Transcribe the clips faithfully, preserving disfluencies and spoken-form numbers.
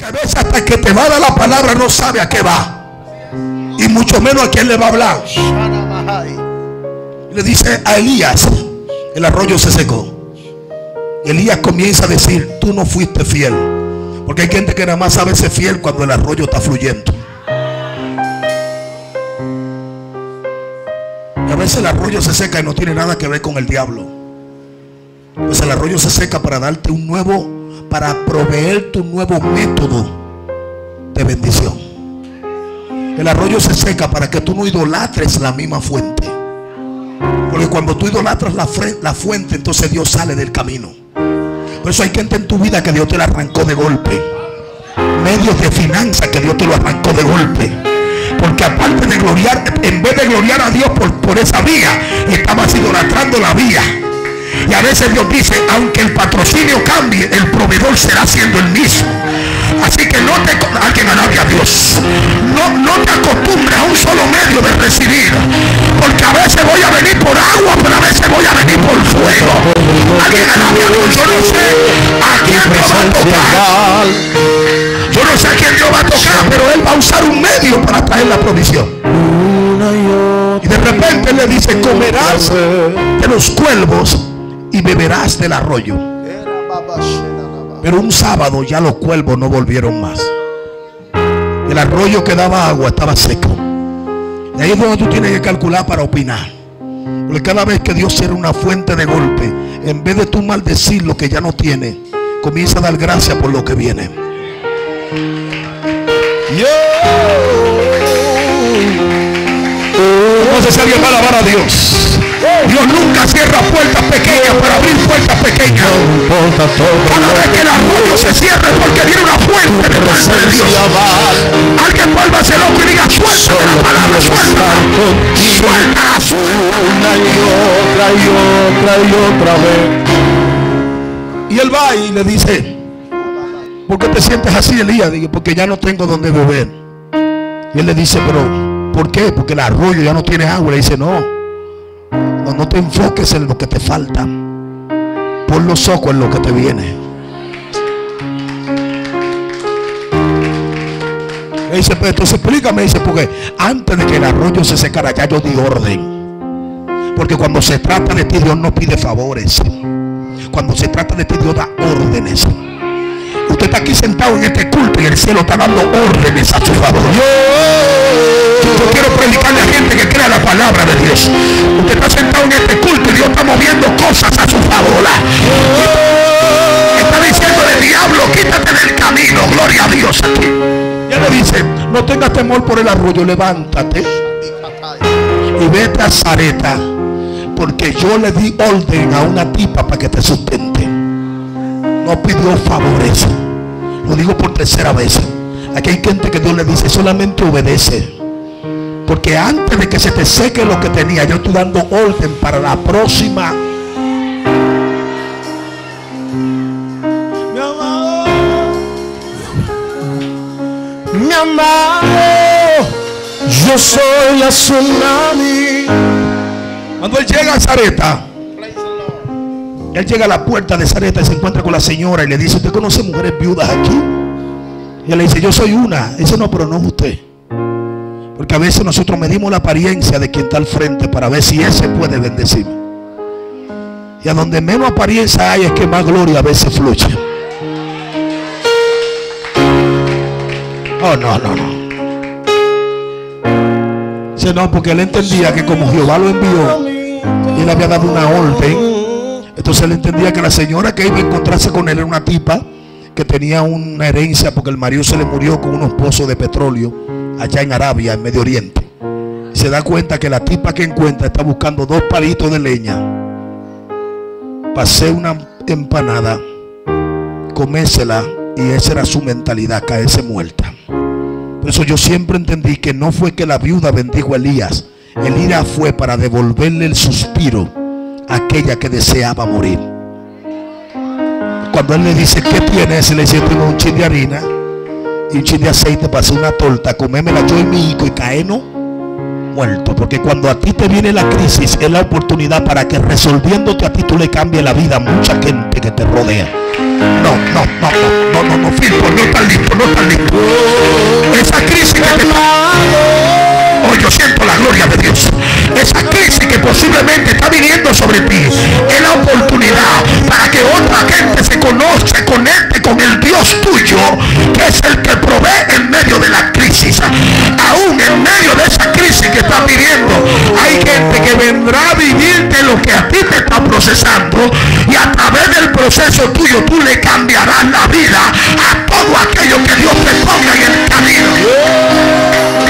Porque a veces hasta que te va a dar la palabra no sabe a qué va, y mucho menos a quién le va a hablar. Le dice a Elías, el arroyo se secó. Elías comienza a decir: tú no fuiste fiel. Porque hay gente que nada más sabe ser fiel cuando el arroyo está fluyendo. Y a veces el arroyo se seca y no tiene nada que ver con el diablo. Pues el arroyo se seca para darte un nuevo, para proveerte un nuevo método de bendición. El arroyo se seca para que tú no idolatres la misma fuente. Porque cuando tú idolatras la, la fuente, entonces Dios sale del camino. Por eso hay gente en tu vida que Dios te la arrancó de golpe. Medios de finanzas que Dios te lo arrancó de golpe. Porque aparte de gloriar, en vez de gloriar a Dios por, por esa vía, estabas idolatrando la vía. Y a veces Dios dice: aunque el patrocinio cambie, el proveedor será siendo el mismo. Así que no te, alguien alabe a Dios, no, no te acostumbres a un solo medio de recibir. Porque a veces voy a venir por agua, pero a veces voy a venir por fuego. Alguien alabe a Dios. Yo no sé a quién Dios va a tocar. Yo no sé a quién Dios va a tocar, pero Él va a usar un medio para traer la provisión. Y de repente le dice: comerás de los cuervos y beberás del arroyo. Pero un sábado ya los cuervos no volvieron más. El arroyo que daba agua estaba seco. Y ahí es donde tú tienes que calcular para opinar. Porque cada vez que Dios cierra una fuente de golpe, en vez de tú maldecir lo que ya no tiene, comienza a dar gracias por lo que viene. Entonces alguien va a alabar a Dios. Dios nunca cierra puertas pequeñas para abrir puertas pequeñas. Cada vez que el arroyo se cierra es porque viene una fuente de parte de Dios. Alguien vuelva a ser loco y diga: suelta la palabra, suelta, suelta, una y otra y otra y otra vez. Y él va y le dice: ¿por qué te sientes así, Elías? Digo: porque ya no tengo donde beber. Y él le dice: pero ¿por qué? Porque el arroyo ya no tiene agua. Le dice: no, no, no te enfoques en lo que te falta. Pon los ojos en lo que te viene. Y dice: pues entonces explícame. Dice: porque antes de que el arroyo se secara, ya yo di orden. Porque cuando se trata de ti, Dios no pide favores. Cuando se trata de ti, Dios da órdenes. Usted está aquí sentado en este culto y el cielo está dando órdenes a su favor. Yo, yo quiero predicarle a gente que crea la palabra de Dios. Usted está sentado en este culto y Dios está moviendo cosas a su favor. Está diciéndole: diablo, quítate del camino. Gloria a Dios aquí. Ya le dice: no tengas temor por el arroyo, levántate y vete a Zareta, porque yo le di orden a una tipa para que te sustente. No pidió favores. Lo digo por tercera vez. Aquí hay gente que Dios le dice: solamente obedece. Porque antes de que se te seque lo que tenía, yo estoy dando orden para la próxima. Mi amado, mi amado, yo soy la tsunami. Cuando él llega a Zareta, él llega a la puerta de Zareta y se encuentra con la señora y le dice: ¿usted conoce mujeres viudas aquí? Y él le dice: yo soy una. Dice: no, pero no es usted. Porque a veces nosotros medimos la apariencia de quien está al frente para ver si ese puede bendecir. Y a donde menos apariencia hay es que más gloria a veces fluye. Oh, no, no, no. Dice: no, porque él entendía que como Jehová lo envió y él había dado una orden, entonces él entendía que la señora que iba a encontrarse con él era una tipa que tenía una herencia porque el marido se le murió con unos pozos de petróleo allá en Arabia, en Medio Oriente. Y se da cuenta que la tipa que encuentra está buscando dos palitos de leña para hacer una empanada, comérsela, y esa era su mentalidad, caerse muerta. Por eso yo siempre entendí que no fue que la viuda bendijo a Elías. Elías fue para devolverle el suspiro a aquella que deseaba morir. Cuando él le dice: ¿qué tienes? Le dice: tengo un chin de harina y un chin de aceite para hacer una torta, comémela yo y mi hijo y caernos muerto. Porque cuando a ti te viene la crisis, es la oportunidad para que resolviéndote a ti tú le cambies la vida a mucha gente que te rodea. No, no, no, no, no, no, no, Filipo, no está listo, no no estás listo. Esa crisis que te está... Oh, yo siento la gloria de Dios. Esa crisis que posiblemente está viniendo sobre ti es la oportunidad para que otra gente se conozca, se conecte con el Dios tuyo, que es el que provee en medio de la crisis. Aún en medio de esa crisis que estás viviendo, hay gente que vendrá a vivirte lo que a ti te está procesando, y a través del proceso tuyo tú le cambiarás la vida a todo aquello que Dios te ponga en el camino.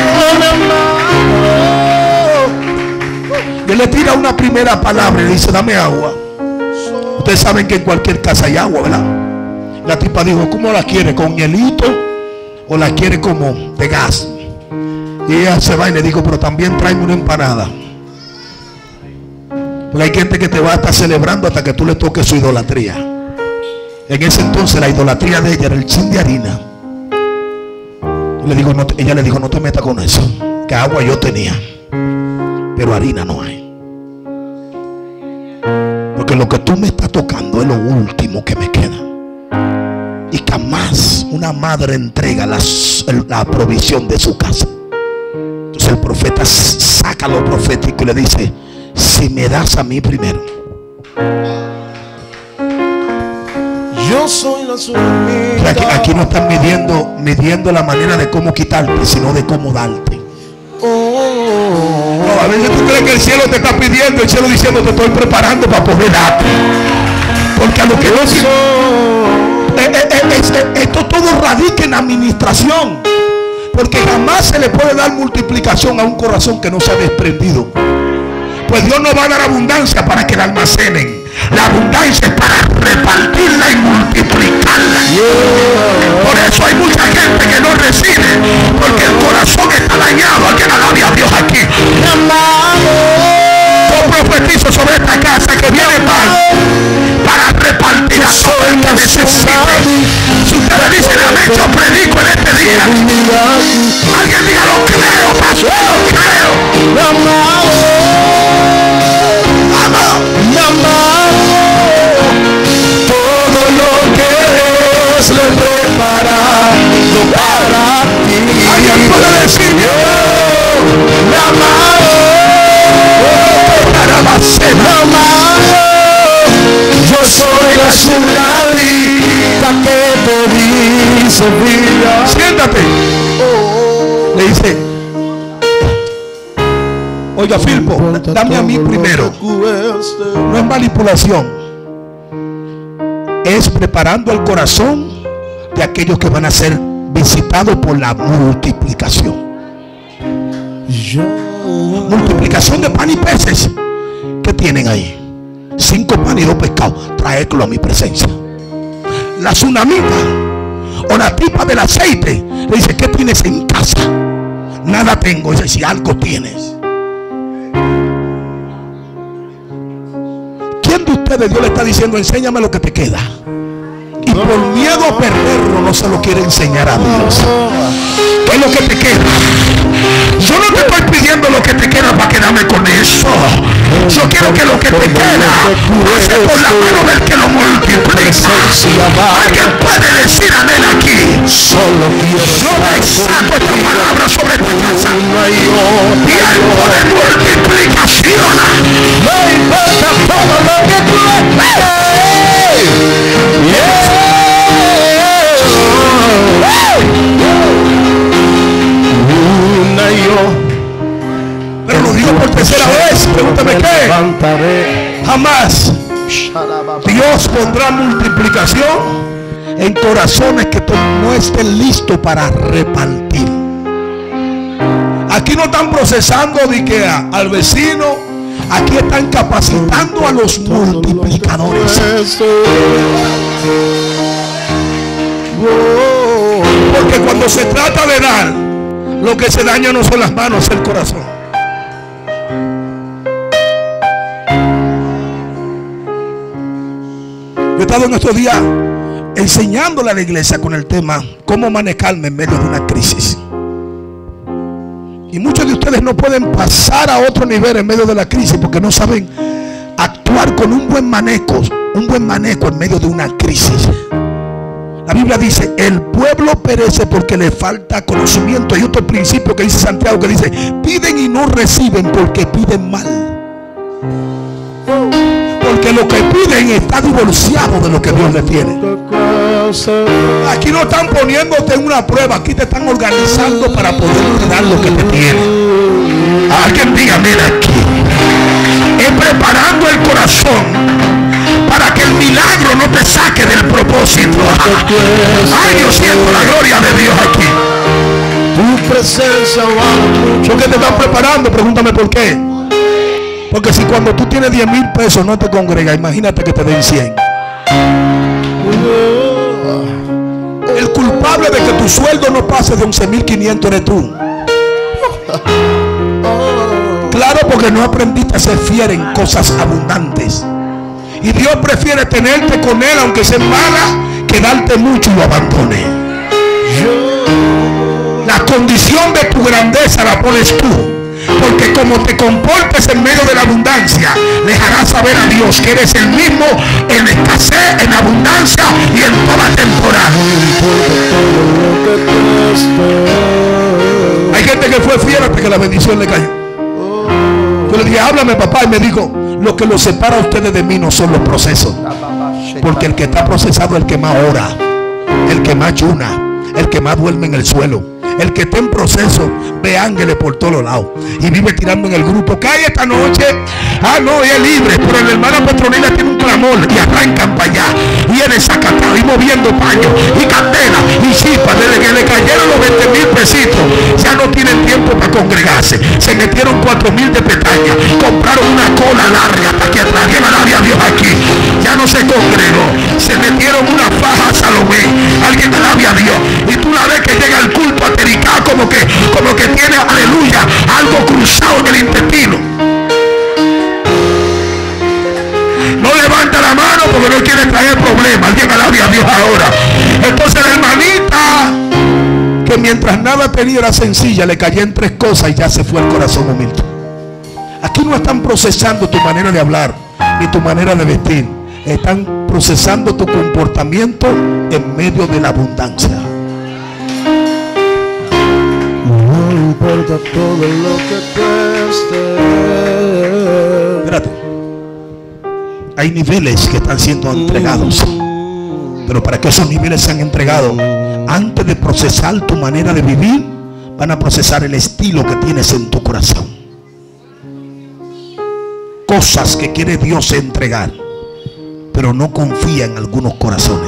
Él le tira una primera palabra y le dice: dame agua. Ustedes saben que en cualquier casa hay agua, ¿verdad? La tipa dijo: ¿cómo la quiere? ¿Con hielito o la quiere como de gas? Y ella se va y le dijo: pero también tráeme una empanada. Porque hay gente que te va a estar celebrando hasta que tú le toques su idolatría. En ese entonces la idolatría de ella era el chin de harina. Y le digo, no, ella le dijo: no te metas con eso, que agua yo tenía, pero harina no hay. Porque lo que tú me estás tocando es lo último que me queda. Y jamás una madre entrega la, la provisión de su casa. Entonces el profeta saca lo profético y le dice: si me das a mí primero. Yo soy la tsunamita. Aquí, aquí no están midiendo, midiendo la manera de cómo quitarte, sino de cómo darte. No, a veces tú crees que el cielo te está pidiendo, el cielo diciendo: te estoy preparando para poder darte. Porque a lo que no es, es, es, es, esto todo radica en administración. Porque jamás se le puede dar multiplicación a un corazón que no se ha desprendido. Pues Dios no va a dar abundancia para que la almacenen. La abundancia es para repartirla y multiplicarla. Por eso hay mucha gente que no recibe, porque el corazón está dañado. Alguien alabe a Dios aquí. Yo profetizo sobre esta casa que viene pan para repartir a todo el que necesite. Si ustedes dicen amén, yo predico en este día. Alguien diga: lo creo, pastor, lo creo. Todo lo que Dios le prepara para ti. Alguien puede decir: me amado, para la cena. Yo soy la tsunamita que te dice vida. Siéntate. Le dice: oiga, Filpo, dame a mí primero. No es manipulación, es preparando el corazón de aquellos que van a ser visitados por la multiplicación. Multiplicación de pan y peces. ¿Qué tienen ahí? Cinco pan y dos pescados. Traedlo a mi presencia. La tsunamita o la tipa del aceite le dice: ¿qué tienes en casa? Nada tengo. Dice: si algo tienes. ¿Quién de ustedes Dios le está diciendo: enséñame lo que te queda? Y por miedo a perderlo no se lo quiere enseñar a Dios. ¿Qué es lo que te queda? Yo no te estoy pidiendo lo que te queda para quedarme con eso. Yo quiero que lo que te queda pase por la mano del que lo multiplica. Alguien puede decir amén aquí. Solo quiero Yo exalto esta palabra sobre tu casa. Tiempo de multiplicación. no importa todo lo que tú esperes. Yeah. Una y yo. Pero lo digo por tercera vez. Pregúntame qué. Jamás Dios pondrá multiplicación en corazones que no estén listos para repartir. Aquí no están procesando de que a, al vecino. Aquí están capacitando a los multiplicadores. Porque cuando se trata de dar, lo que se daña no son las manos, es el corazón. Yo he estado en estos días enseñándole a la iglesia con el tema cómo manejarme en medio de una crisis. Y muchos de ustedes no pueden pasar a otro nivel en medio de la crisis porque no saben actuar con un buen manejo, un buen manejo en medio de una crisis. La Biblia dice, el pueblo perece porque le falta conocimiento. Hay otro principio que dice Santiago, que dice, piden y no reciben porque piden mal. Porque lo que piden está divorciado de lo que Dios le tiene. Aquí no están poniéndote en una prueba, aquí te están organizando para poder dar lo que te tiene. Alguien diga, mira aquí, es preparando el corazón para que el milagro no te saque del propósito. Ay, yo siento la gloria de Dios aquí. Tu presencia vale mucho. ¿Por qué te están preparando? Pregúntame por qué. Porque si cuando tú tienes diez mil pesos no te congrega, imagínate que te den cien. El culpable de que tu sueldo no pase de once mil quinientos eres tú. Claro, porque no aprendiste a ser fiel en cosas abundantes. Y Dios prefiere tenerte con Él, aunque sea mala, que darte mucho y lo abandone. La condición de tu grandeza la pones tú. Porque como te comportes en medio de la abundancia, le harás saber a Dios que eres el mismo en escasez, en abundancia y en toda temporada. Hay gente que fue fiel hasta que la bendición le cayó. Yo le dije, háblame, papá, y me dijo, lo que los separa a ustedes de mí no son los procesos. Porque el que está procesado es el que más ora, el que más ayuna, el que más duerme en el suelo. El que está en proceso ve ángeles por todos lados y vive tirando en el grupo. ¿Qué hay esta noche? Ah, no, ella es libre. Pero el hermano Petronila tiene un clamor y arrancan para allá. Y él es sacatado y moviendo paños y candela y chispas. Desde que le cayeron los veinte mil pesitos, ya no tienen tiempo para congregarse. Se metieron cuatro mil de pestañas. Compraron una cola larga para que atraigan a nadie a Dios aquí. Ya no se congregó. Se metieron una faja a Salomé. Alguien alabe a Dios. Y tú la ves que llega al culto a como que, como que tiene, aleluya, algo cruzado en el intestino. No levanta la mano porque no quiere traer problemas. Alguien alabe a Dios ahora. Entonces la hermanita, que mientras nada tenía era sencilla, le cayó en tres cosas y ya se fue el corazón humilde. Aquí no están procesando tu manera de hablar ni tu manera de vestir. Están procesando tu comportamiento en medio de la abundancia. Importa todo lo que cueste. Espérate. Hay niveles que están siendo entregados. Pero para que esos niveles sean entregados, antes de procesar tu manera de vivir, van a procesar el estilo que tienes en tu corazón. Cosas que quiere Dios entregar, pero no confía en algunos corazones.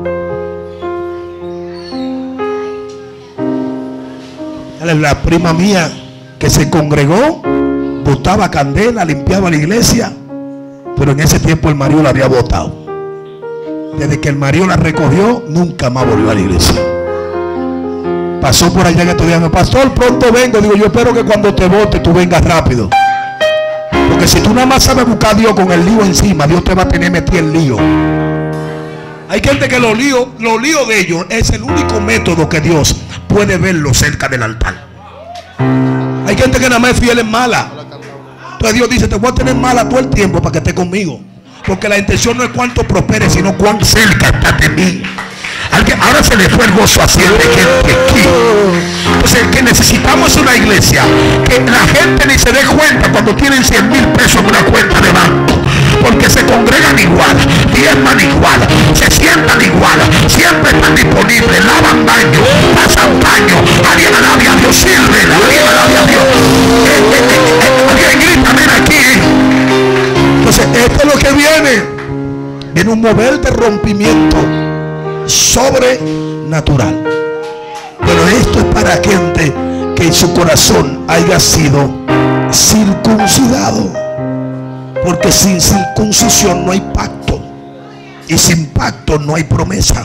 La prima mía que se congregó, botaba candela, limpiaba la iglesia, pero en ese tiempo el marido la había botado. Desde que el marido la recogió, nunca más volvió a la iglesia. Pasó por allá que estos días, pastor, pronto vengo. Digo, yo espero que cuando te vote tú vengas rápido. Porque si tú nada más sabes buscar a Dios con el lío encima, Dios te va a tener metido en lío. Hay gente que los líos, los líos de ellos es el único método que Dios puede verlo cerca del altar. Hay gente que nada más es fiel en mala. Entonces Dios dice, te voy a tener mala todo el tiempo para que estés conmigo. Porque la intención no es cuánto prosperes, sino cuán cerca estás de mí. Alguien, ahora se le fue el gozo así de gente aquí. Entonces que necesitamos una iglesia que la gente ni se dé cuenta cuando tienen cien mil pesos en una cuenta de banco. Porque se congregan igual, diezman igual, se sientan igual, siempre están disponibles, lavan baño, pasan baño, alguien alabe a Dios, sirve, alguien alabe a Dios. Eh, eh, eh, eh, alguien grita, ven aquí. Entonces esto es lo que viene. Viene un mover de rompimiento sobrenatural. Pero esto es para gente que en su corazón haya sido circuncidado. Porque sin circuncisión no hay pacto. Y sin pacto no hay promesa.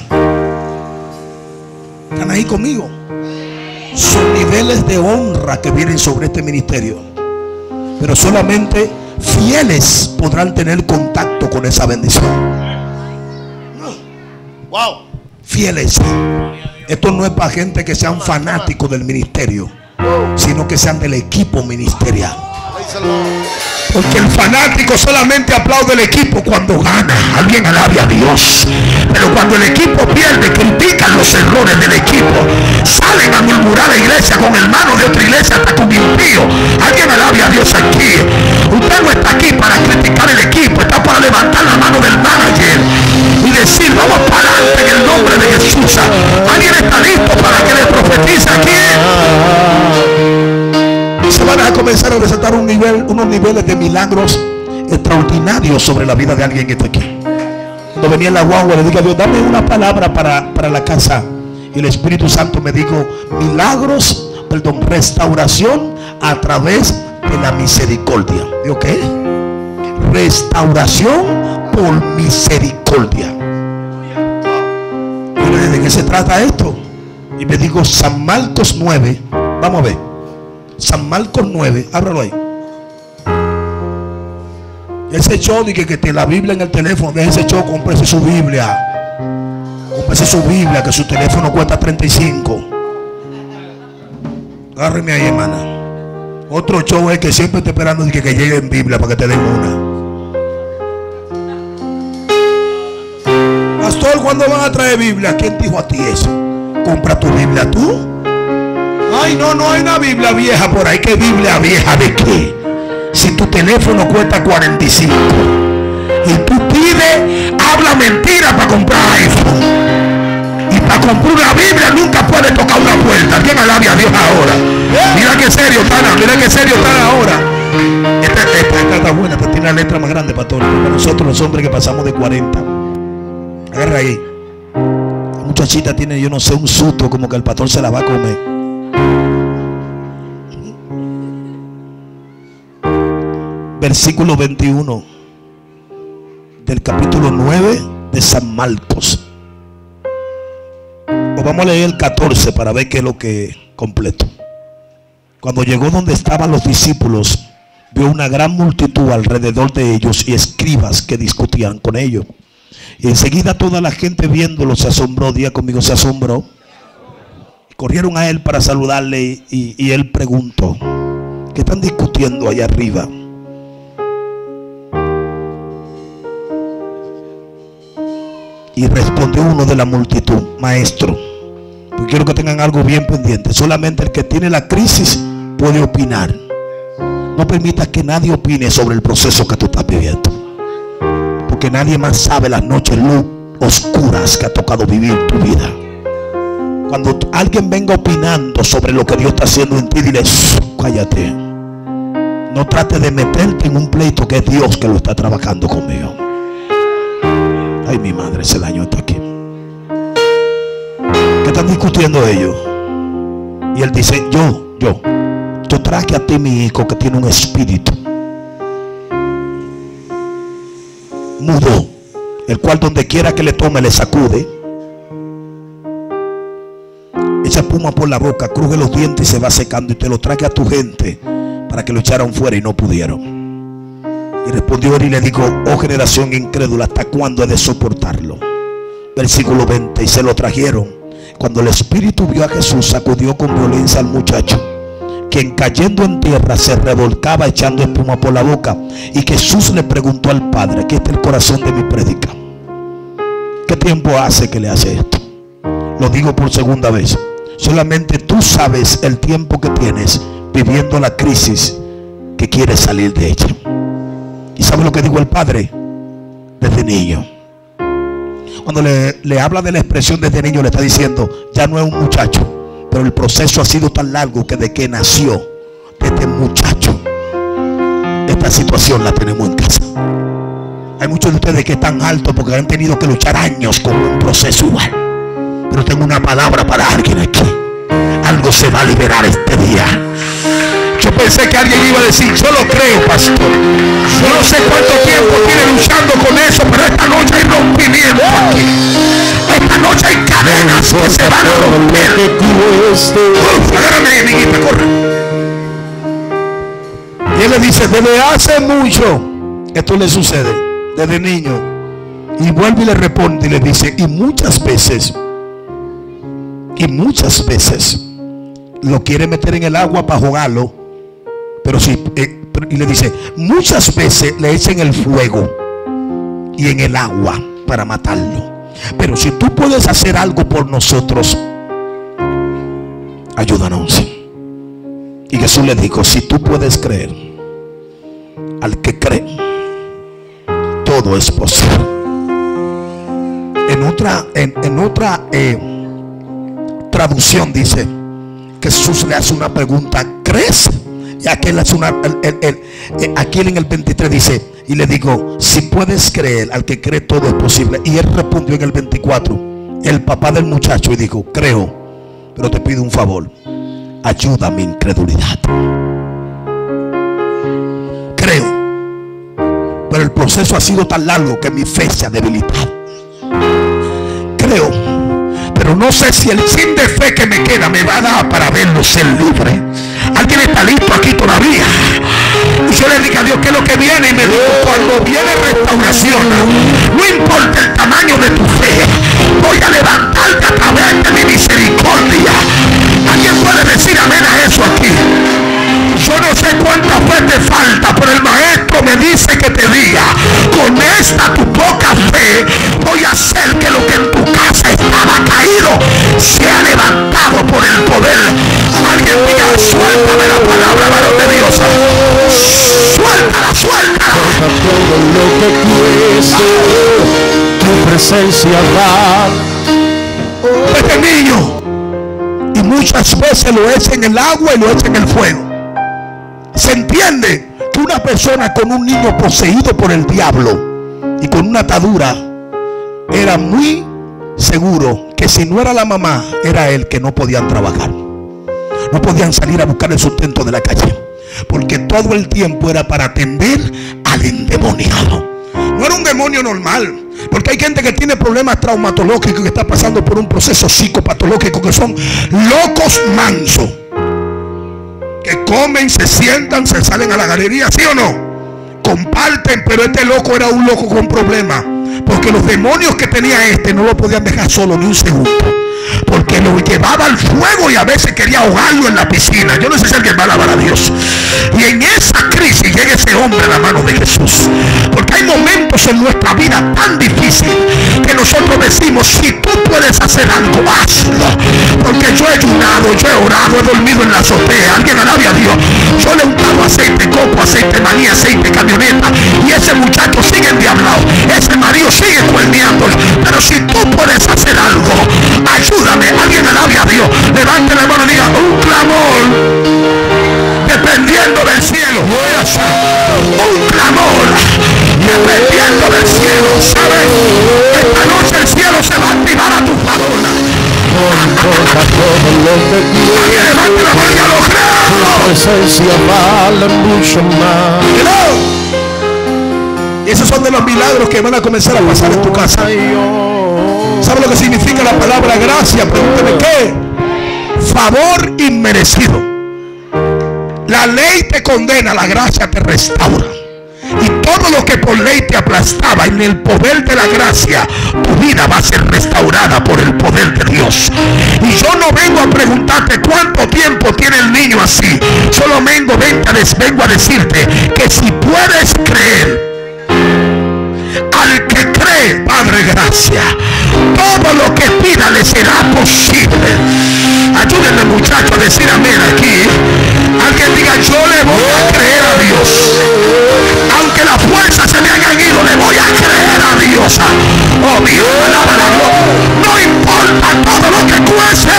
¿Están ahí conmigo? Son niveles de honra que vienen sobre este ministerio. Pero solamente fieles podrán tener contacto con esa bendición. Wow. Fieles. Esto no es para gente que sean fanáticos del ministerio, sino que sean del equipo ministerial. Porque el fanático solamente aplaude el equipo cuando gana. Alguien alabe a Dios. Pero cuando el equipo pierde, critican los errores del equipo. Salen a murmurar a la iglesia con hermanos de otra iglesia, hasta con impío. Alguien alabe a Dios aquí. Usted no está aquí para criticar el equipo, está para levantar la mano del manager y decir: vamos para adelante en el nombre de Jesús. Alguien está listo para que le profetice aquí. Se van a comenzar a desatar un nivel, unos niveles de milagros extraordinarios sobre la vida de alguien que está aquí. Cuando venía en la guagua, le dije a Dios: dame una palabra para, para la casa. Y el Espíritu Santo me dijo: milagros, perdón, restauración a través de la misericordia. ¿Digo qué? Restauración por misericordia. Y le dije: ¿de qué se trata esto? Y me dijo San Marcos nueve. Vamos a ver. San Marcos nueve, ábralo ahí. Ese show de que, que tiene la Biblia en el teléfono, deje ese show, cómprese su Biblia. Cómprese su Biblia, que su teléfono cuesta treinta y cinco. Agárreme ahí, hermana. Otro show es que siempre está esperando de que, que llegue en Biblia para que te den una. Pastor, ¿cuándo van a traer Biblia? ¿Quién dijo a ti eso? Compra tu Biblia tú. Ay, no, no hay una Biblia vieja por ahí. ¿Qué Biblia vieja de qué? Si tu teléfono cuesta cuarenta y cinco y tú pides, habla mentira para comprar iPhone, y para comprar una Biblia nunca puede tocar una puerta. ¿Quién alabe a Dios ahora? Mira qué serio están, mira qué serio están ahora. Esta, esta, esta está buena, esta tiene la letra más grande, pastor. Para nosotros los hombres que pasamos de cuarenta. Agarra ahí. La muchachita tiene, yo no sé, un susto como que el pastor se la va a comer. Versículo veintiuno del capítulo nueve de San Marcos. O vamos a leer el catorce para ver qué es lo que completo. Cuando llegó donde estaban los discípulos, vio una gran multitud alrededor de ellos y escribas que discutían con ellos. Y enseguida toda la gente viéndolo se asombró. Día conmigo, se asombró. Corrieron a él para saludarle y, y él preguntó: ¿qué están discutiendo allá arriba? Y respondió uno de la multitud: maestro, porque quiero que tengan algo bien pendiente. Solamente el que tiene la crisis puede opinar. No permitas que nadie opine sobre el proceso que tú estás viviendo, porque nadie más sabe las noches luz oscuras que ha tocado vivir tu vida. Cuando alguien venga opinando sobre lo que Dios está haciendo en ti, dile: cállate. No trates de meterte en un pleito que es Dios que lo está trabajando conmigo. Ay, mi madre, ese daño está aquí. ¿Qué están discutiendo ellos? Y él dice: yo, yo Yo traje a ti mi hijo que tiene un espíritu mudo, el cual donde quiera que le tome le sacude, echa espuma por la boca, cruje los dientes y se va secando. Y te lo traje a tu gente para que lo echaran fuera y no pudieron. Y respondió él y le dijo: oh generación incrédula, ¿hasta cuándo he de soportarlo? Versículo veinte. Y se lo trajeron. Cuando el espíritu vio a Jesús, sacudió con violencia al muchacho, quien cayendo en tierra se revolcaba echando espuma por la boca. Y Jesús le preguntó al Padre: aquí está el corazón de mi prédica. ¿Qué tiempo hace que le hace esto? Lo digo por segunda vez. Solamente tú sabes el tiempo que tienes viviendo la crisis que quieres salir de ella. ¿Y sabe lo que dijo el Padre? Desde niño. Cuando le, le habla de la expresión desde niño, le está diciendo: ya no es un muchacho, pero el proceso ha sido tan largo que de que nació, desde muchacho, esta situación la tenemos en casa. Hay muchos de ustedes que están altos porque han tenido que luchar años con un proceso igual. Pero tengo una palabra para alguien aquí. Algo se va a liberar este día. Yo pensé que alguien iba a decir: yo lo creo, pastor. Yo no sé cuánto tiempo tiene luchando con eso, pero esta noche hay rompimiento aquí. Esta noche hay cadenas que se van a romper. Uf, agárrame, amiguita, corre. Y él le dice: desde hace mucho esto le sucede, desde niño. Y vuelve y le responde y le dice: y muchas veces, y muchas veces lo quiere meter en el agua para jugarlo. Pero si, eh, Y le dice, muchas veces le echan el fuego y en el agua para matarlo. Pero si tú puedes hacer algo por nosotros, ayúdanos. Y Jesús le dijo, si tú puedes creer, al que cree, todo es posible. En otra, en, en otra eh, traducción dice, Jesús le hace una pregunta, ¿crees? Y aquel hace una, el, el, el, el, aquel en el veintitrés dice, y le digo, si puedes creer, al que cree todo es posible. Y él respondió en el veinticuatro, el papá del muchacho, y dijo, creo, pero te pido un favor, ayuda a mi incredulidad. Creo, pero el proceso ha sido tan largo que mi fe se ha debilitado. Creo, pero no sé si el sin de fe que me queda me va a dar para verlo ser libre. Alguien está listo aquí todavía. Y yo le dije a Dios, ¿qué es lo que viene? Y me dijo, cuando viene restauración, no importa el tamaño de tu fe, voy a levantarte a través de mi misericordia. ¿Alguien puede decir amén a eso aquí? Yo no sé cuánta fe te falta, pero el maestro me dice que te diga, con esta tu poca fe voy a hacer que lo que en tu casa estaba caído sea levantado por el poder. Alguien diga, suéltame la palabra, varón de Dios. Suéltala, suéltala. Todo lo que cueste, tu presencia va. Este niño, y muchas veces lo echa en el agua y lo echa en el fuego. Se entiende que una persona con un niño poseído por el diablo y con una atadura era muy seguro que si no era la mamá, era él, que no podían trabajar, no podían salir a buscar el sustento de la calle, porque todo el tiempo era para atender al endemoniado. No era un demonio normal, porque hay gente que tiene problemas traumatológicos, que está pasando por un proceso psicopatológico, que son locos mansos, que comen, se sientan, se salen a la galería, ¿sí o no? Comparten, pero este loco era un loco con problemas, porque los demonios que tenía este no lo podían dejar solo ni un segundo, porque lo llevaba al fuego y a veces quería ahogarlo en la piscina. Yo no sé si alguien va a alabar a Dios. Y en esa crisis llega ese hombre a la mano de Jesús, porque hay momentos en nuestra vida tan difíciles que nosotros decimos, si tú puedes hacer algo, hazlo. Porque yo he ayunado, yo he orado, he dormido en la azotea. Alguien alabe a Dios. Yo le he untado aceite coco, aceite maní, aceite camioneta, y ese muchacho sigue endiablado, ese marido sigue cuerneando. Pero si tú puedes hacer algo, ayúdame. Alguien alabe a Dios. Levante la mano y diga, un clamor dependiendo del cielo. Un clamor dependiendo del cielo. ¿Sabes? Esta noche el cielo se va a activar a tu favor. Alguien levante la mano y lo creo. Tu presencia vale mucho más. Y esos son de los milagros que van a comenzar a pasar en tu casa. ¿Sabe lo que significa la palabra gracia? Pregúnteme qué. Favor inmerecido. La ley te condena, la gracia te restaura. Y todo lo que por ley te aplastaba, en el poder de la gracia, tu vida va a ser restaurada por el poder de Dios. Y yo no vengo a preguntarte cuánto tiempo tiene el niño así. Solo vengo, vengo a decirte que si puedes creer, al que cree, Padre, gracia, todo lo que pida le será posible. Ayúdenme, muchachos, a decir amén aquí. Alguien diga, yo le voy a creer a Dios. Aunque las fuerzas se me hayan ido, le voy a creer a Dios. Oh, Dios, alaba a Dios. No importa todo lo que cueste.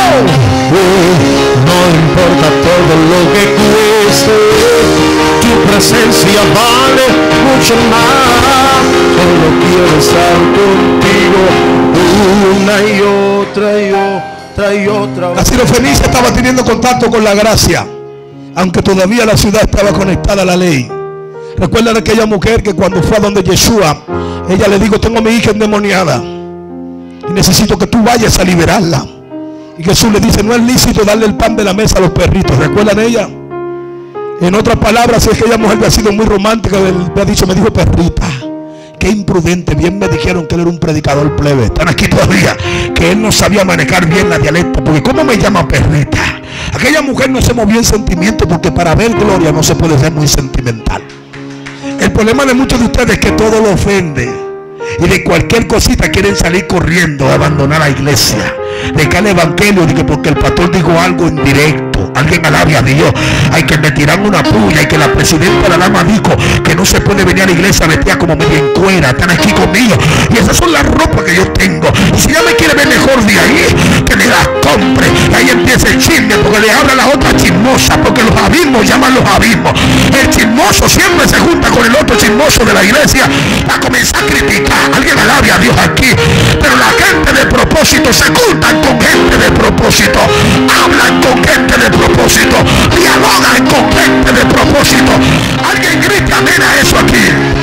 No importa todo lo que cueste, tu presencia vale mucho más. Solo quiero estar contigo una y otra y otra y otra. La sirofenicia estaba teniendo contacto con la gracia, aunque todavía la ciudad estaba conectada a la ley. Recuerda de aquella mujer que cuando fue a donde Yeshua, ella le dijo, tengo a mi hija endemoniada y necesito que tú vayas a liberarla. Y Jesús le dice, no es lícito darle el pan de la mesa a los perritos. ¿Recuerdan ella? En otras palabras, si es que ella mujer había sido muy romántica, me ha dicho, me dijo perrita. qué imprudente. Bien me dijeron que él era un predicador plebe. Están aquí todavía. Que él no sabía manejar bien la dialecta. Porque ¿cómo me llama perrita? Aquella mujer no se movió en sentimiento, porque para ver gloria no se puede ser muy sentimental. El problema de muchos de ustedes es que todo lo ofende. Y de cualquier cosita quieren salir corriendo a abandonar la iglesia. De que el evangelio, de que porque el pastor dijo algo indirecto, alguien alabe a Dios, hay que me tiran una puya, y que la presidenta de la dama dijo que no se puede venir a la iglesia vestida como media en cuera. Están aquí conmigo y esas son las ropas que yo tengo. Y si ya me quiere ver mejor de ahí, que me las compre. Y ahí empieza el chisme, porque le habla a la otra chismosa, porque los abismos llaman los abismos. El chismoso siempre se junta con el otro chismoso de la iglesia a comenzar a criticar. Alguien alabe a Dios aquí. Pero la gente de propósito se juntan con gente de propósito, hablan con gente de propósito, dialogan con gente de propósito. Alguien grite amén a eso aquí.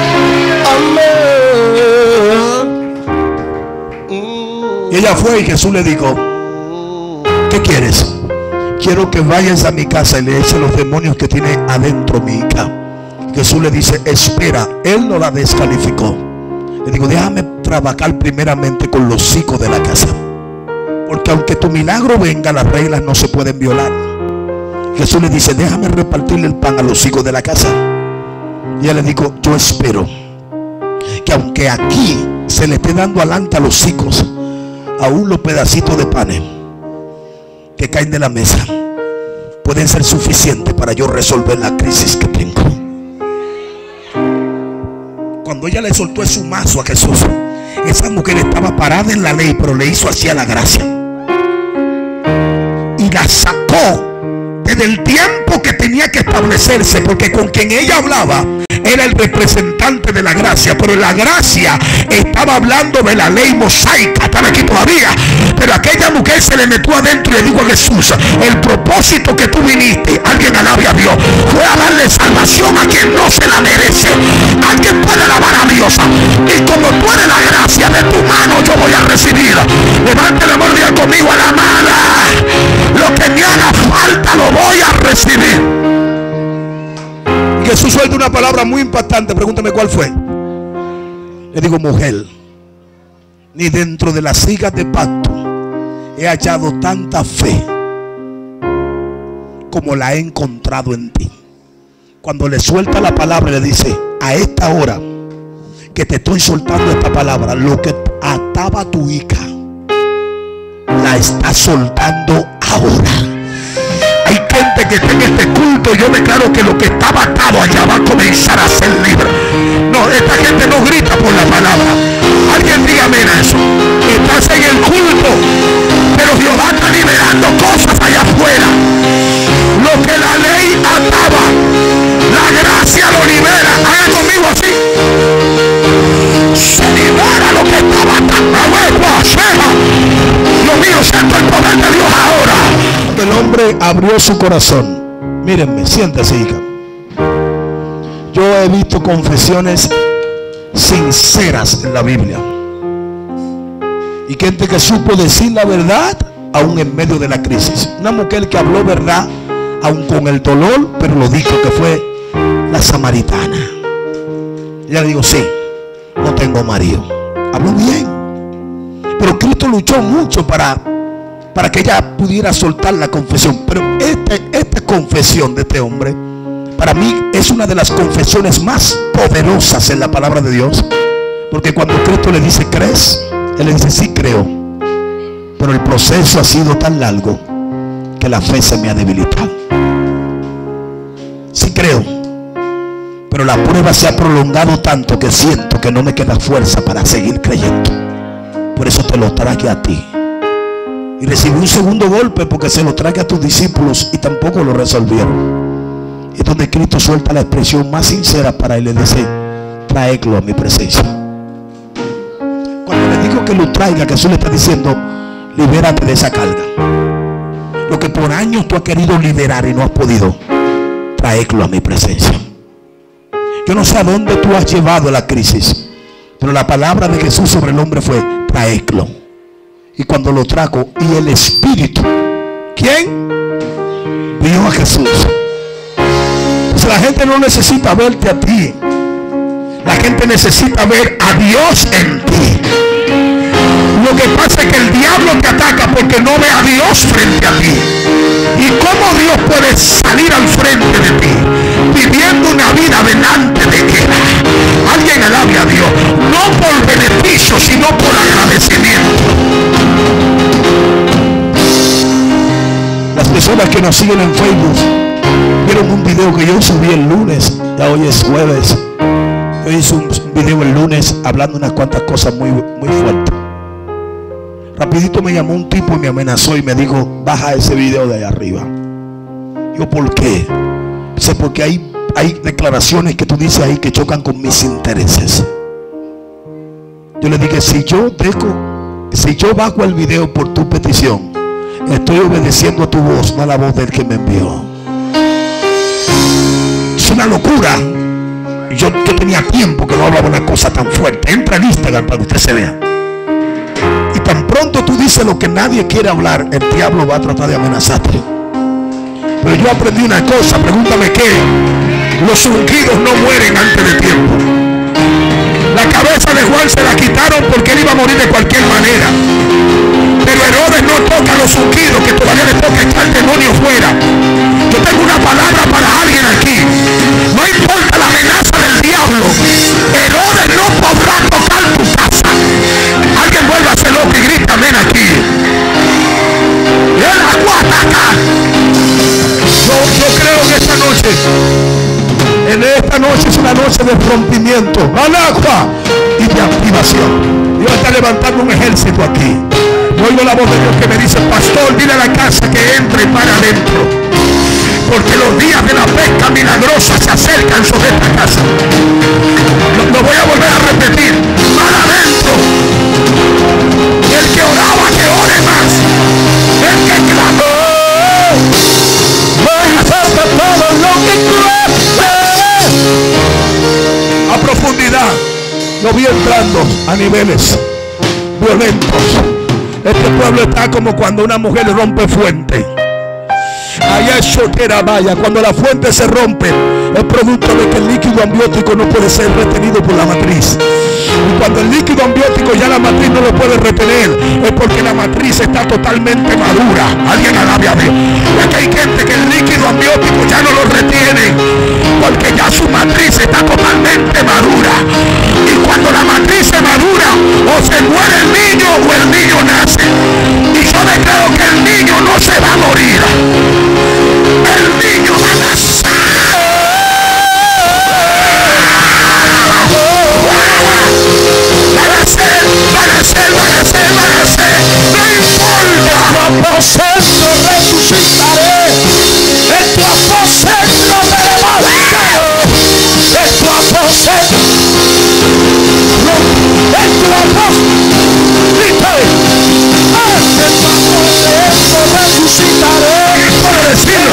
Amén. Y ella fue y Jesús le dijo: ¿qué quieres? Quiero que vayas a mi casa y le eches los demonios que tiene adentro mi hija. Jesús le dice: espera. Él no la descalificó. Le digo: déjame trabajar primeramente con los hijos de la casa, porque aunque tu milagro venga, las reglas no se pueden violar. Jesús le dice: déjame repartirle el pan a los hijos de la casa. Y ella le dijo: yo espero que aunque aquí se le esté dando adelante a los hijos, aún los pedacitos de pan que caen de la mesa pueden ser suficientes para yo resolver la crisis que tengo. Cuando ella le soltó su mazo a Jesús, esa mujer estaba parada en la ley, pero le hizo así a la gracia y la sacó desde el tiempo que tenía que establecerse, porque con quien ella hablaba era el representante de la gracia, pero la gracia estaba hablando de la ley mosaica. Están aquí todavía. Pero aquella mujer se le metió adentro y le dijo a Jesús: el propósito que tú viniste, alguien alabe a Dios, fue a darle salvación a quien no se la merece. Alguien puede alabar a Dios. Y como tú eres la gracia, de tu mano yo voy a recibir. Levante la mano y diga conmigo: a la mala, lo que me haga falta lo voy a recibir. Jesús suelta una palabra muy impactante. Pregúntame cuál fue. Le digo: mujer, ni dentro de las sigas de pacto he hallado tanta fe como la he encontrado en ti. Cuando le suelta la palabra, le dice: a esta hora que te estoy soltando esta palabra, lo que ataba a tu hija la está soltando ahora. Hay gente que está en este culto y yo declaro que lo que estaba atado allá va a comenzar a ser libre. No, esta gente no grita por la palabra. Alguien dígame eso. Estás en el culto, pero Jehová está liberando cosas allá afuera. Lo que la ley ataba, la gracia lo libera. Hagan conmigo así. Se libera lo que estaba atado. Dios mío, siento el poder de Dios ahora. El hombre abrió su corazón. Mírenme, siéntese, hija. Yo he visto confesiones sinceras en la Biblia, y gente que supo decir la verdad aún en medio de la crisis. Una mujer que habló verdad aún con el dolor, pero lo dijo, que fue la samaritana. Ella le dijo: sí, no tengo marido. Habló bien, pero Cristo luchó mucho para para que ella pudiera soltar la confesión. Pero este, esta confesión de este hombre, para mí es una de las confesiones más poderosas en la palabra de Dios. Porque cuando Cristo le dice: ¿crees? Él le dice: sí, creo, pero el proceso ha sido tan largo que la fe se me ha debilitado. Sí creo, pero la prueba se ha prolongado tanto que siento que no me queda fuerza para seguir creyendo. Por eso te lo traje a ti. Y recibí un segundo golpe porque se lo traje a tus discípulos y tampoco lo resolvieron. Y es donde Cristo suelta la expresión más sincera para él. Le dice: tráelo a mi presencia. Cuando le digo que lo traiga, Jesús le está diciendo: libérate de esa carga. Lo que por años tú has querido liberar y no has podido, tráelo a mi presencia. Yo no sé a dónde tú has llevado la crisis, pero la palabra de Jesús sobre el hombre fue: tráelo. Y cuando lo trajo, y el Espíritu, ¿quién? Vio a Jesús. Entonces la gente no necesita verte a ti. La gente necesita ver a Dios en ti. Lo que pasa es que el diablo te ataca porque no ve a Dios frente a ti. ¿Y cómo Dios puede salir al frente de ti viviendo una vida delante de Él? Alguien alabe a Dios, no por beneficio, sino por agradecimiento. Las personas que nos siguen en Facebook vieron un video que yo subí el lunes. Ya hoy es jueves. Yo hice un video el lunes hablando unas cuantas cosas muy, muy fuertes. Rapidito me llamó un tipo y me amenazó y me dijo, baja ese video de ahí arriba. Yo, ¿por qué? Dice, porque hay, hay declaraciones que tú dices ahí que chocan con mis intereses. Yo le dije, si yo dejo, si yo bajo el video por tu petición, estoy obedeciendo a tu voz, no a la voz del que me envió. Es una locura. Yo, yo tenía tiempo que no hablaba una cosa tan fuerte. Entra en Instagram para que usted se vea. Y tan pronto tú dices lo que nadie quiere hablar, el diablo va a tratar de amenazarte. Pero yo aprendí una cosa, pregúntame qué. Los ungidos no mueren antes de tiempo. La cabeza de Juan se la quitaron porque él iba a morir de cualquier manera. Pero Herodes no toca a los ungidos, que todavía le toca echar el demonio fuera. Yo tengo una palabra para alguien aquí. No importa la amenaza del diablo, Herodes no podrá tocar tu casa. Alguien vuelve a hacer loco y grita amén aquí. Y el agua ataca. Yo, yo creo que esta noche, en esta noche es una noche de rompimiento, al agua y de activación. Dios está levantando un ejército aquí. Yo oigo la voz de Dios que me dice, pastor, dile a la casa que entre para adentro, porque los días de la pesca milagrosa se acercan sobre esta casa. Lo, lo voy a volver a repetir, para adentro. Y el que oraba, que ore más. El que clamó, manifesta todo lo que cree. A profundidad, lo vi entrando a niveles violentos. Este pueblo está como cuando una mujer rompe fuente. Allá es soltera, vaya. Cuando la fuente se rompe, es producto de que el líquido amniótico no puede ser retenido por la matriz. Y cuando el líquido amniótico ya la matriz no lo puede retener, es porque la matriz está totalmente madura. Alguien alabe a Dios. Ya que hay gente que el líquido amniótico ya no lo retiene, porque ya su matriz está totalmente madura. Y cuando la matriz se madura, o se muere el niño o el niño nace. Y yo declaro que el niño no se va a morir. El niño va a nacer. Va a nacer, va a nacer, va a nacer, va a nacer. No importa. En tu aposento resucitaré. En tu aposento me levantaré. En tu aposento. En tu aposento. En tu aposento resucitaré. Para decirlo.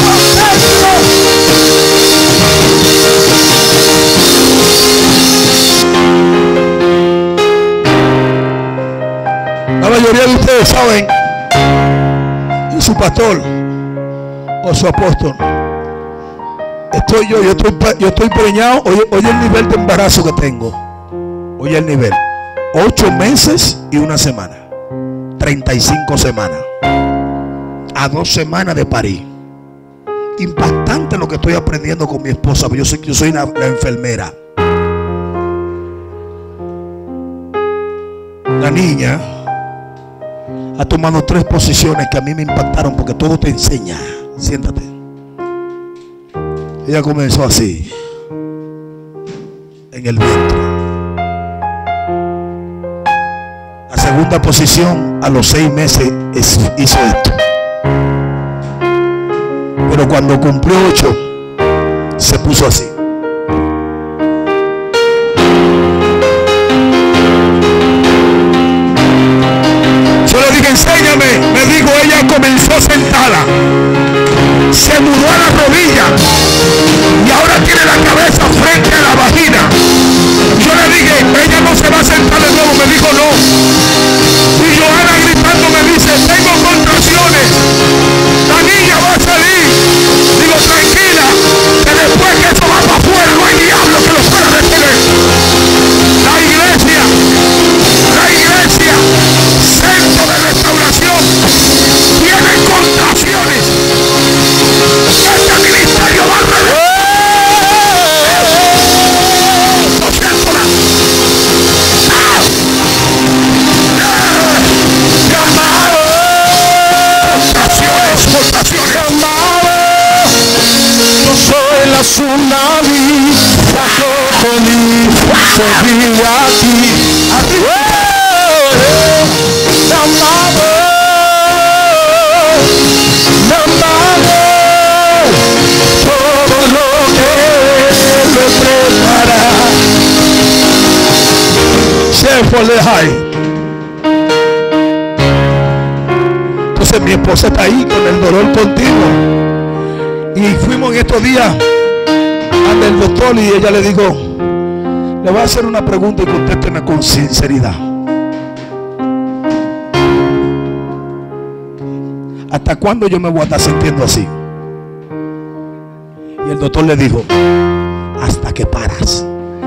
La mayoría de ustedes saben, y su pastor o su apóstol, estoy yo, yo estoy, yo estoy preñado. Oye, oye el nivel de embarazo que tengo. Oye el nivel. Ocho meses y una semana. treinta y cinco semanas. A dos semanas de parir. Impactante lo que estoy aprendiendo con mi esposa. Yo soy, yo soy una, una enfermera. La niña ha tomado tres posiciones que a mí me impactaron, porque todo te enseña. Siéntate. Ella comenzó así, en el vientre. La segunda posición, a los seis meses hizo esto. Pero cuando cumplió ocho, se puso así. Yo le dije, enséñame. Me dijo, ella comenzó sentada, se mudó a la rodilla y ahora tiene la cabeza frente a la vagina. Yo le dije, ella no se va a sentar de nuevo. Me dijo, no. Y Joana gritando me dice, tengo contracciones, la niña va a salir. Digo, tranquila, que después que eso va para afuera no hay diablo que lo pueda detener. tsunami, sacó conmigo, subí aquí. Namado, namado, todo lo que me prepara. Se fue lejos. Entonces mi esposa está ahí con el dolor continuo. Y fuimos en estos días ante el doctor y ella le dijo, le voy a hacer una pregunta y contésteme con sinceridad. ¿Hasta cuándo yo me voy a estar sintiendo así? Y el doctor le dijo, hasta que paras.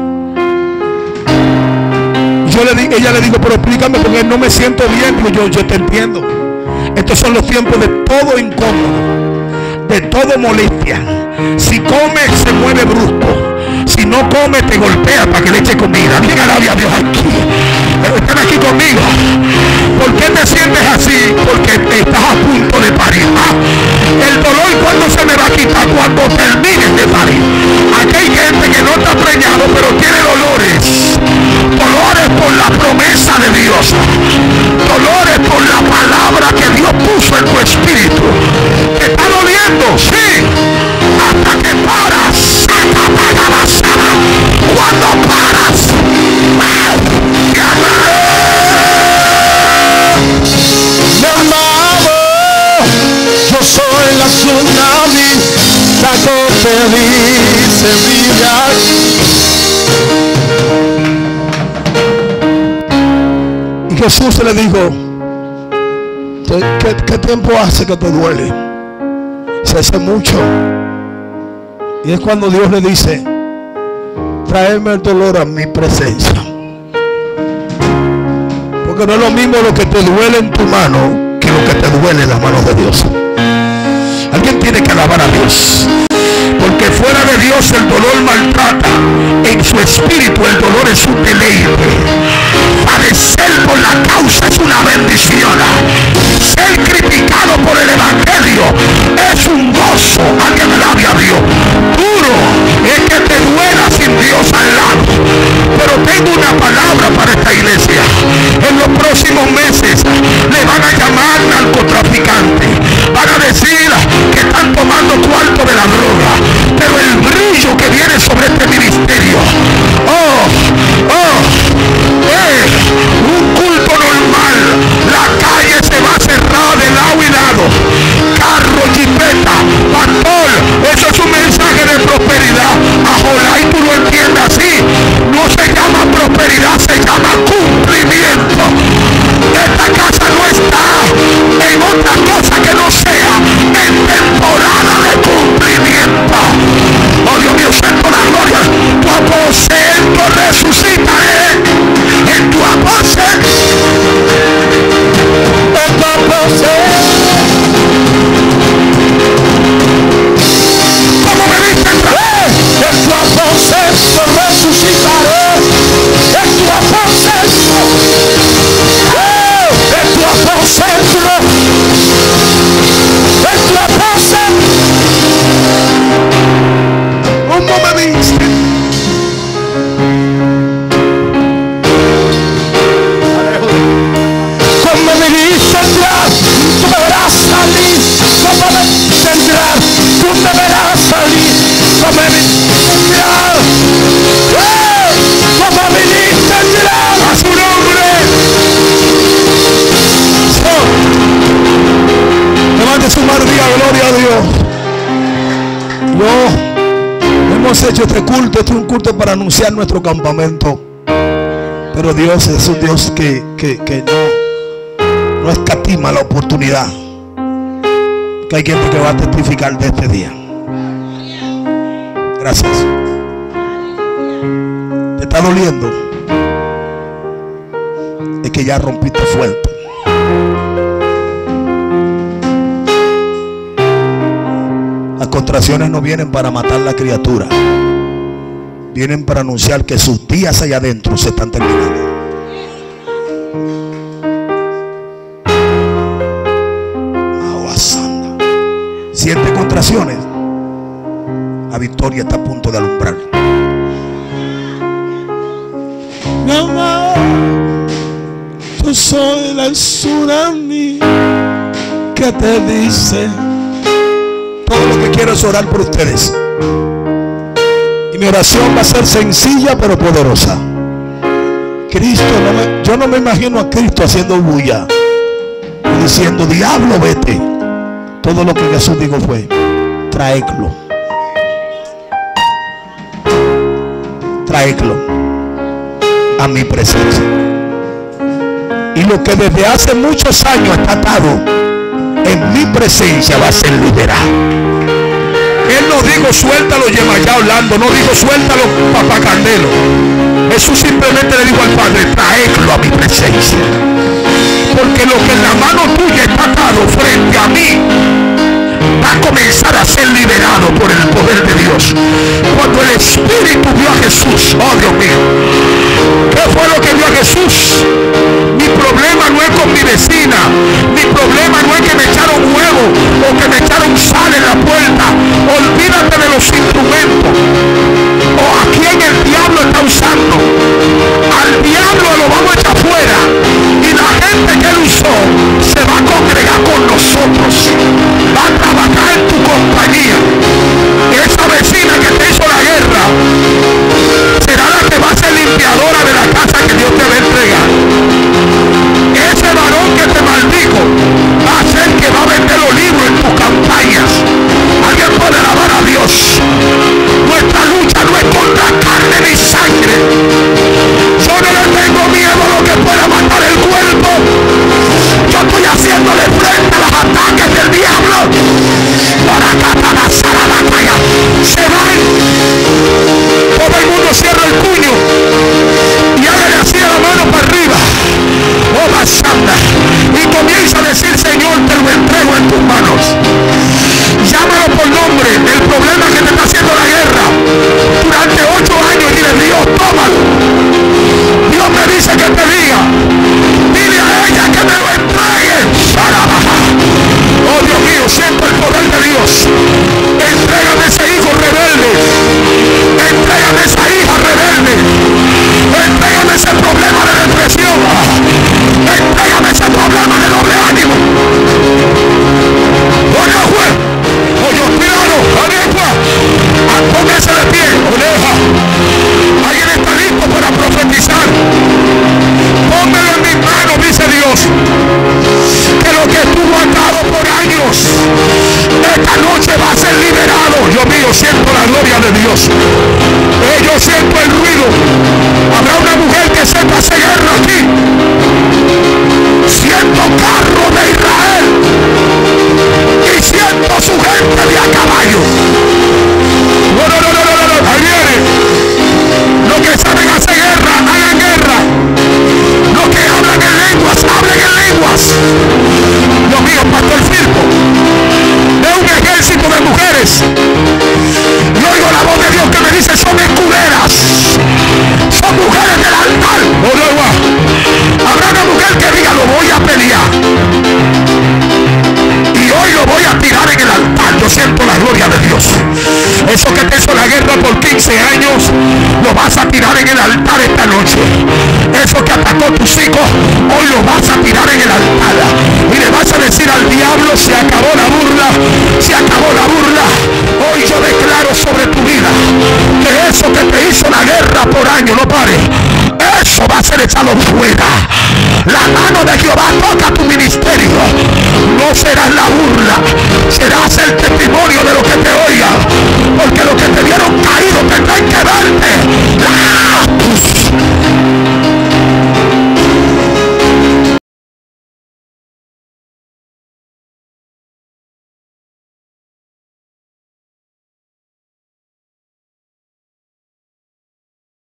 Y yo le di, ella le dijo, pero explícame porque no me siento bien. Digo, yo, yo te entiendo. Estos son los tiempos de todo incómodo, de todo molestia. Si come se mueve brusco, si no come te golpea para que le eche comida. Diga alabia a Dios aquí. Están aquí conmigo. ¿Por qué te sientes así? Porque estás a punto de parir. Ah, el dolor cuando se me va a quitar, cuando termines de parir. Aquí hay gente que no está preñado pero tiene dolores. Dolores por la promesa de Dios. Dolores por la palabra que Dios puso en tu espíritu. ¿Te está doliendo? Sí. Hasta que paras. Cuando paras. Llamado, yo soy la tsunami, saco feliz semilla. Y Jesús le dijo, ¿qué, qué tiempo hace que te duele? Se hace mucho. Y es cuando Dios le dice, tráeme el dolor a mi presencia. Porque no es lo mismo lo que te duele en tu mano que lo que te duele en las manos de Dios. Alguien tiene que alabar a Dios. Porque fuera de Dios el dolor maltrata. En su espíritu el dolor es un deleite. Padecer por la causa es una bendición. Ser criticado por el evangelio es un gozo. Alguien alabe a Dios. Duro es que te duela sin Dios al lado. Pero tengo una palabra para esta iglesia. En los próximos meses le van a llamar narcotraficante. Van a decir que están tomando cuarto de la droga. Pero el brillo que viene sobre este ministerio, oh, oh, es un culto normal. La calle se va a cerrar de lado y lado. Carro, jipeta, pastor, eso es un mensaje de prosperidad. Ojalá y tú lo entiendas así. No se llama prosperidad, se llama cumplimiento. Esta casa no está en otra cosa que no sea en temporada de cumplimiento. Oh Dios mío, santo la gloria. Tu aposento resucitaré. En tu aposento. En tu aposento. ¿Cómo me viste entrar? En tu aposento resucitaré. En tu aposento. En tu aposento. En tu aposento. ¿Cómo me viste? ¿Cómo me viste entrar? Tú me verás salir. ¿Cómo me viste entrar? Tú me verás salir. ¿Cómo me viste entrar? ¿Cómo me viste entrar? A su nombre. Levante su mano y diga gloria a Dios. Yo hemos hecho este culto, este es un culto para anunciar nuestro campamento. Pero Dios es un Dios que, que, que no, no escatima la oportunidad. Que hay gente que va a testificar de este día. Gracias. ¿Te está doliendo? Es que ya rompiste fuerte. Las contracciones no vienen para matar la criatura. Vienen para anunciar que sus días allá adentro se están terminando. ¿Siente contracciones? La victoria está a punto de alumbrar. Mi amor, yo soy la tsunami que te dice. Todo lo que quiero es orar por ustedes. Y mi oración va a ser sencilla pero poderosa. Cristo, no me, yo no me imagino a Cristo haciendo bulla y diciendo, diablo, vete. Todo lo que Jesús dijo fue, traedlo. Traedlo a mi presencia. Y lo que desde hace muchos años está atado en mi presencia va a ser liberado. Él no dijo suéltalo Yemayá Orlando, no dijo suéltalo Papá Candelo. Jesús simplemente le dijo al Padre, traedlo a mi presencia. Porque lo que en la mano tuya está atado frente a mí va a comenzar a ser liberado por el poder de Dios. Cuando el Espíritu vio a Jesús, oh Dios mío, ¿qué fue lo que vio a Jesús? Mi problema no es con mi vecina, mi problema no es que me echaron huevo o que me echaron sal en la puerta. Olvídate de los instrumentos o a quién el diablo está usando. Al diablo lo vamos a echar fuera y la gente que él usó se va a congregar con nosotros, va a trabajar en tu compañía. Esa vecina que te hizo la guerra será la que va a ser limpiadora de la casa que Dios te va a entregar. Ese varón que te maldijo va a ser que va a vender los libros en tus campañas. Alguien puede alabar a Dios. Nuestra lucha no es contra carne ni sangre. Yo no le tengo miedo a lo que pueda matar el cuerpo. Yo estoy haciéndole frente a los ataques del diablo. Para catar a Sara la calle. Se van. Todo el mundo cierra el puño y hágale así a la mano para arriba. Oh, Basanda. Y comienza a decir, Señor, te lo entrego en tus manos. Llámalo por nombre. El problema que te está haciendo la guerra durante ocho años, dile, Dios, tómalo. Dios me dice que te diga, dile a ella que me lo entregue. Oh Dios mío, siento el poder de Dios. Entrégame ese hijo rebelde, entrégame esa hija rebelde, entrégame ese problema de depresión, entrégame ese problema de doble ánimo. Oye, juez, oye, cuidado, oye, póngase de pie, oreja. Alguien está listo para profetizar. Póngalo en mis manos, dice Dios, que lo que estuvo atado por años, esta noche va a ser liberado. Yo mío, siento la gloria de Dios. Eh, yo siento el ruido. Habrá una mujer que sepa hacer guerra aquí. Siento carro de Israel y siento su gente de a caballo. No, no, no, no, no, no, ahí viene. Los que saben hacer guerra, hagan guerra. Los que hablan en lenguas, hablen en lenguas. Dios mío, Pastor Firpo, de un ejército de mujeres. Y oigo la voz de Dios que me dice, son escuderas, son mujeres del altar. No, no, no. Habrá una mujer que diga, lo voy a pelear y hoy lo voy a tirar en el altar. Yo siento la gloria de Dios. Eso que te hizo la guerra por quince años, lo vas a tirar en el altar esta noche. Eso que atacó a tus hijos, hoy lo vas a tirar en el altar. Y le vas a decir al diablo, se acabó la burla, se acabó la burla. Hoy yo declaro sobre tu vida que eso que te hizo la guerra por año, no pare. Eso va a ser echado fuera. La mano de Jehová toca tu ministerio. No serás la burla, serás el testimonio de lo que te oye.